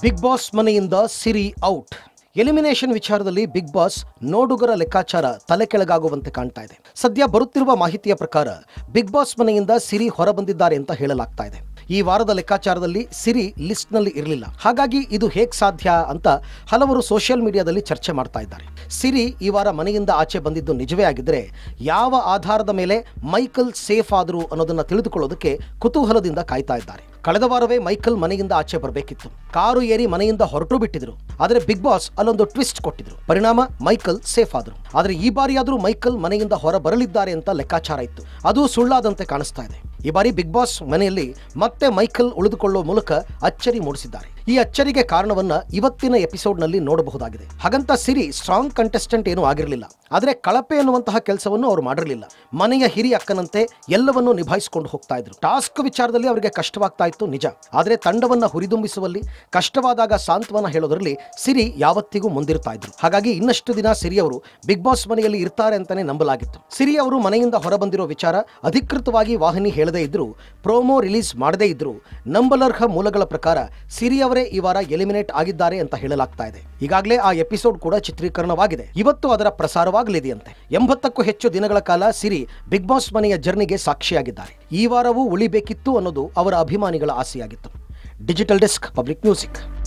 Big boss ಮನೆಯಿಂದ Siri out. Elimination ವಿಚಾರದಲ್ಲಿ big boss ನೋಡುಗರ ಲೆಕ್ಕಾಚಾರ ತಲೆ ಕೆಳಗಾಗುವಂತೆ ಕಾಣ್ತಾ ಇದೆ. ಸದ್ಯ ಬರುತ್ತಿರುವ ಮಾಹಿತಿಯ ಪ್ರಕಾರ ಬಿಗ್ ಬಾಸ್ ಮನೆಯಿಂದ ಸಿರಿ ಹೊರಬಂದಿದ್ದಾರೆ ಅಂತ ಹೇಳಲಾಗ್ತಾ ಇದೆ. ಈ ವಾರದ ಲೆಕ್ಕಾಚಾರದಲ್ಲಿ ಸಿರಿ ಲಿಸ್ಟ್ ನಲ್ಲಿ ಇರಲಿಲ್ಲ. ಹಾಗಾಗಿ ಇದು ಹೇಗೆ ಸಾಧ್ಯ ಅಂತ ಹಲವರು ಸೋಷಿಯಲ್ ಮೀಡಿಯಾದಲ್ಲಿ ಚರ್ಚೆ ಮಾಡ್ತಾ ಇದ್ದಾರೆ. ಸಿರಿ ಈ ವಾರ ಮನೆಯಿಂದ ಆಚೆ ಬಂದಿದ್ದು ನಿಜವೇ ಆಗಿದ್ರೆ ಯಾವ ಆಧಾರದ ಮೇಲೆ ಮೈಕಲ್ ಸೇಫ್ ಆದರು ಅನ್ನೋದನ್ನ ತಿಳಿದುಕೊಳ್ಳೋದಕ್ಕೆ ಕುತೂಹಲದಿಂದ ಕಾಯ್ತಾ ಇದ್ದಾರೆ. ಕಳೆದ ವಾರವೇ ಮೈಕಲ್ ಮನೆಯಿಂದ ಆಚೆ ಬರಬೇಕಿತ್ತು. ಕಾರು ಏರಿ ಮನೆಯಿಂದ ಹೊರಟು ಬಿಟ್ಟಿದ್ರು. ಆದರೆ ಬಿಗ್ ಬಾಸ್ ಅಲ್ಲೊಂದು ಟ್ವಿಸ್ಟ್ ಕೊಟ್ಟಿದ್ರು. ಪರಿಣಾಮ ಮೈಕಲ್ ಸೇಫ್ ಆದರು. ಆದರೆ ಈ ಬಾರಿಯಾದರೂ ಮೈಕಲ್ ಮನೆಯಿಂದ ಹೊರ ಬರಲಿದ್ದಾರೆ ಅಂತ ಲೆಕ್ಕಾಚಾರ ಇತ್ತು. ಅದು ಸುಳ್ಳಾದಂತೆ ಕಾಣಿಸ್ತಾ ಇದೆ. ಈ ಬಾರಿ ಬಿಗ್ ಬಾಸ್ ಮನೆಯಲ್ಲಿ ಮತ್ತೆ ಮೈಕಲ್ ಉಳಿದುಕೊಳ್ಳುವ ಮೂಲಕ ಅಚ್ಚರಿ ಮೂಡಿಸಿದ್ದಾರೆ. ಈ ಅಚ್ಚರಿಗೆ ಕಾರಣವನ್ನ ಇವತ್ತಿನ ಎಪಿಸೋಡ್ನಲ್ಲಿ ನೋಡಬಹುದಾಗಿದೆ. ಹಾಗಂತ ಸಿರಿ ಸ್ಟ್ರಾಂಗ್ ಕಂಟೆಸ್ಟೆಂಟ್ ಏನೂ ಆಗಿರಲಿಲ್ಲ. ಆದರೆ ಕಳಪೆ ಎನ್ನುವಂತಹ ಕೆಲಸವನ್ನು ಅವರು ಮಾಡಿರಲಿಲ್ಲ. ಮನೆಯ ಹಿರಿಯ ಅಕ್ಕನಂತೆ ಎಲ್ಲವನ್ನೂ ನಿಭಾಯಿಸಿಕೊಂಡು ಹೋಗ್ತಾ ಇದ್ರು. ಟಾಸ್ಕ್ ವಿಚಾರದಲ್ಲಿ ಅವರಿಗೆ ಕಷ್ಟವಾಗ್ತಾ ಇತ್ತು ನಿಜ. ಆದರೆ ತಂಡವನ್ನ ಹುರಿದುಂಬಿಸುವಲ್ಲಿ, ಕಷ್ಟವಾದಾಗ ಸಾಂತ್ವನ ಹೇಳೋದ್ರಲ್ಲಿ ಸಿರಿ ಯಾವತ್ತಿಗೂ ಮುಂದಿರ್ತಾ ಇದ್ರು. ಹಾಗಾಗಿ ಇನ್ನಷ್ಟು ದಿನ ಸಿರಿ ಅವರು ಬಿಗ್ ಬಾಸ್ ಮನೆಯಲ್ಲಿ ಇರ್ತಾರೆ ಅಂತಾನೆ ನಂಬಲಾಗಿತ್ತು. ಸಿರಿ ಅವರು ಮನೆಯಿಂದ ಹೊರಬಂದಿರೋ ವಿಚಾರ ಅಧಿಕೃತವಾಗಿ ವಾಹಿನಿ ಹೇಳದೇ ಇದ್ರು, ಪ್ರೋಮೋ ರಿಲೀಸ್ ಮಾಡದೇ ಇದ್ರು, ನಂಬಲರ್ಹ ಮೂಲಗಳ ಪ್ರಕಾರ ಸಿರಿ ಅವರೇ ಈ ವಾರ ಎಲಿಮಿನೇಟ್ ಆಗಿದ್ದಾರೆ ಅಂತ ಹೇಳಲಾಗ್ತಾ ಇದೆ. ಈಗಾಗಲೇ ಆ ಎಪಿಸೋಡ್ ಕೂಡ ಚಿತ್ರೀಕರಣವಾಗಿದೆ. ಇವತ್ತು ಅದರ ಪ್ರಸಾರವಾಗಲಿದೆಯಂತೆ. 80ಕ್ಕೂ ಹೆಚ್ಚು ದಿನಗಳ ಕಾಲ ಸಿರಿ ಬಿಗ್ ಬಾಸ್ ಮನೆಯ ಜರ್ನಿಗೆ ಸಾಕ್ಷಿಯಾಗಿದ್ದಾರೆ. ಈ ವಾರವೂ ಉಳಿಬೇಕಿತ್ತು ಅನ್ನೋದು ಅವರ ಅಭಿಮಾನಿಗಳ ಆಸೆಯಾಗಿತ್ತು. Digital desk, public music.